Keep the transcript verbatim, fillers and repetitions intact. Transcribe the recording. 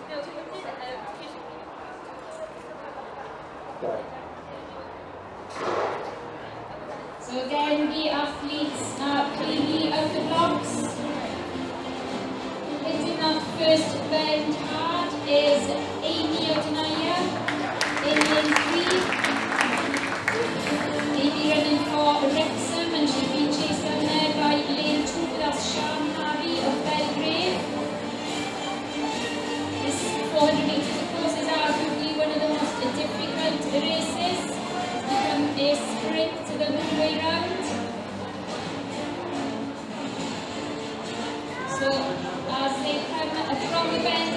So again, the athletes are cleanly out the blocks. Hitting that first bend hard is Amy O'Donnell in lane three. Amy running for Wrexham and she's been chased down there by lane two, that's Sian Harvey of Belgrave. This four hundred metres of course is arguably one of the most difficult races. It's become a sprint the whole way round. So as they come from the bend